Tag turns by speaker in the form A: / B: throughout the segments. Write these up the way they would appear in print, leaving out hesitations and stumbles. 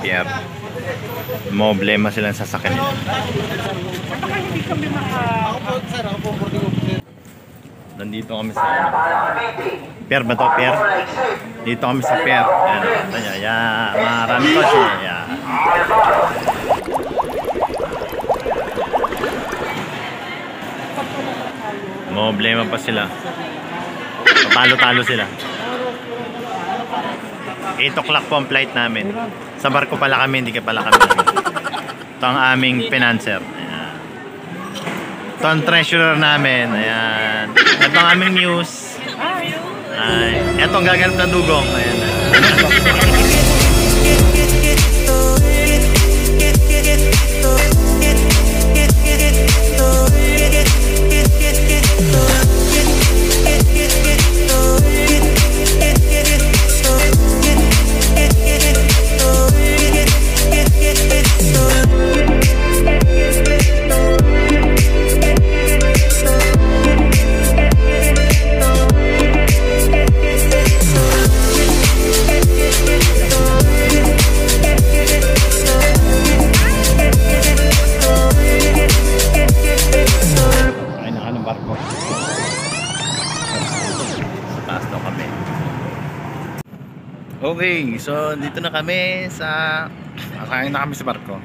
A: Pierre. Problema silang sasakyan nila.
B: Baka hindi kami
A: Nandito kami sa Pierre ba to? Pierre? Dito kami sa Pierre. Ayan, ito niya. Ayan, marami ko siya. Ayan. Problema pa sila. Talo-talo sila. 8 o'clock po ang flight namin. Sa barko pala kami, hindi ka pala kami. Ito ang aming financer. Ayan. Ito ang treasurer namin. Ayan. Ito ang aming news. Ay, ito ang gaganap na dugong. Ayan. Okay, so dito na kami sa kakain na kami sa barko.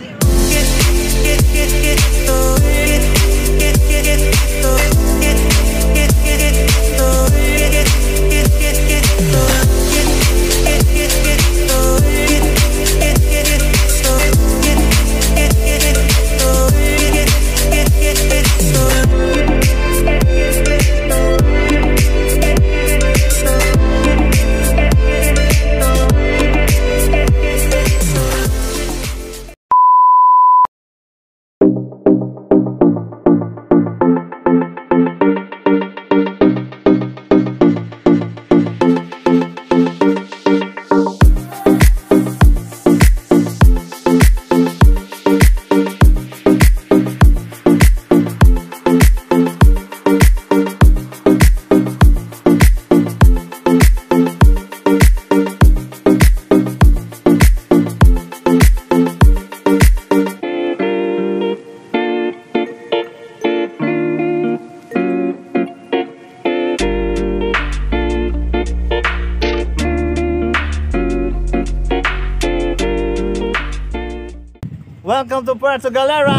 A: Welcome to Puerto Galera!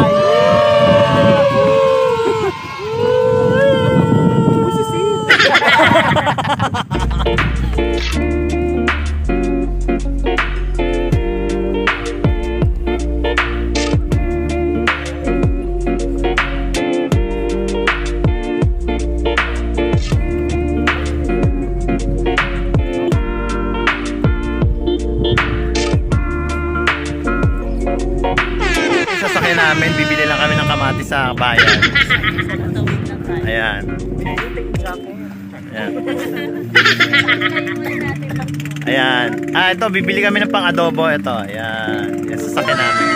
A: Namin, bibili lang kami ng kamatis sa bayan. Ayan. Ayan. Ayan. Ah, ito, bibili kami ng pang-adobo. Ito, ayan. Yan, sasakyan namin.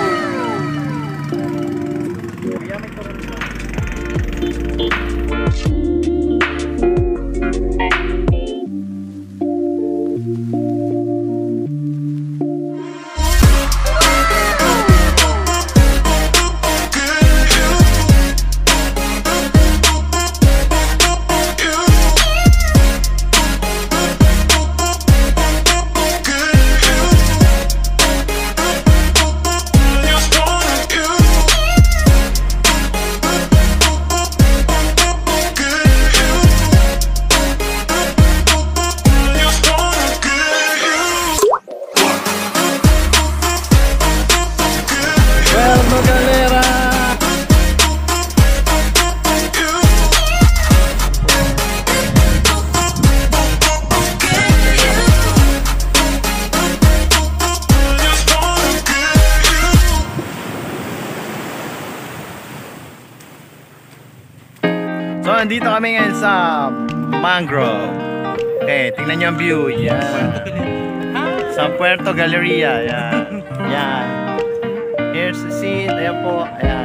A: So, nandito kami ngayon sa Mangrove. Okay, tingnan nyo ang view. Yan. Sa Puerto Galleria. Yan. Yan. Here's the seat. Ayan po. Ayan.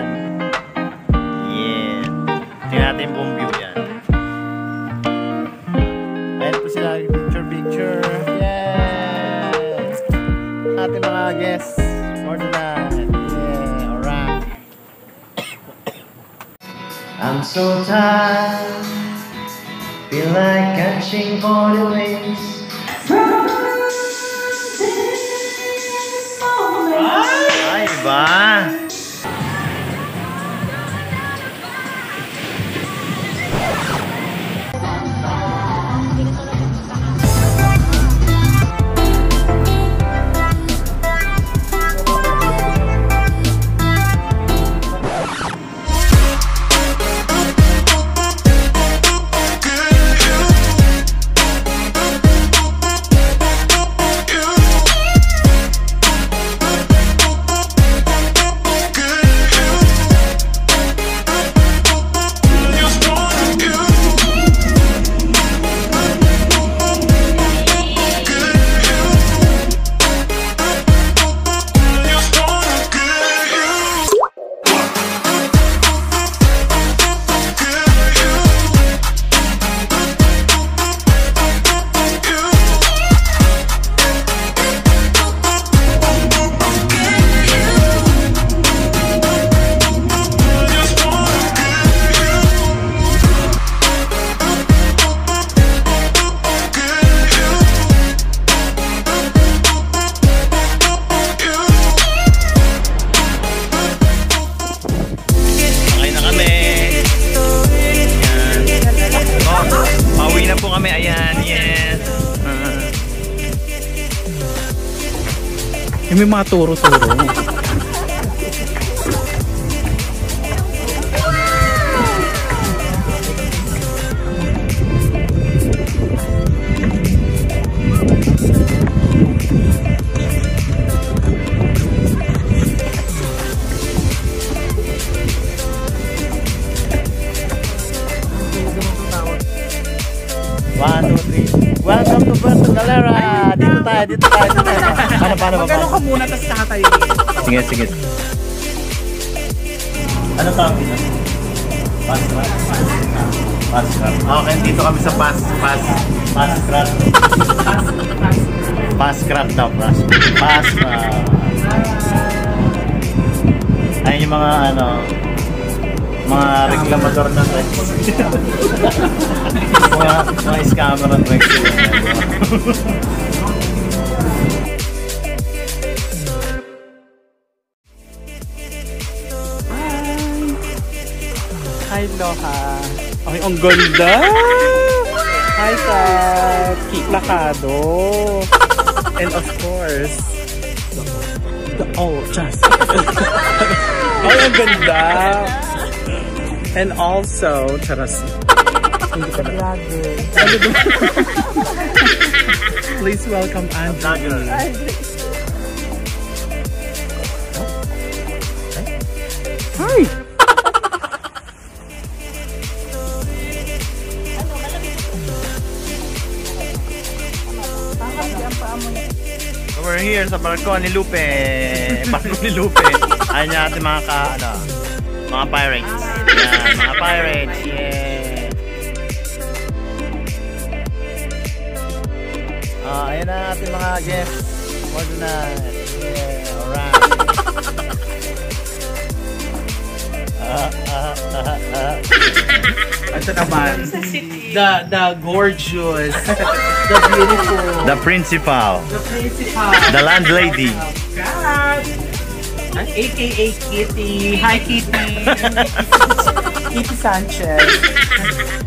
A: Yan. Tingnan natin buong view. Yan. Ayan po sila. Picture. Yes. Atin so tired, feel like catching for the wings. Ay, iba.
B: May mga turo-turo.
A: Welcome to Puerto Galera! Dito tayo. Paano?
B: Magano ka muna, tapos saka tayo.
A: Sige. Ano tawag dito? Pass crab. Okay, dito kami sa pass crab. Pass crab daw, pass crab. Ayun yung mga mga reklamador ng Rex. mga scammer ng Rex.
B: Hi, Loha. Okay, ang ganda. Hi sa Lakado. And of course, just. Ay, ang ganda. And also, charas. Hindi ka na. Please welcome Angie. Hi!
A: So we're here sa barko ni Lupe. Ayun niya ating mga mga pirates. Yan, mga pirates. Yeah. Ayan na ating mga guests for tonight. Yeah, alright.
B: Ito naman, the gorgeous, the beautiful,
A: The principal, the landlady.
B: AKA Kitty. Hi, Kitty. Kitty Sanchez.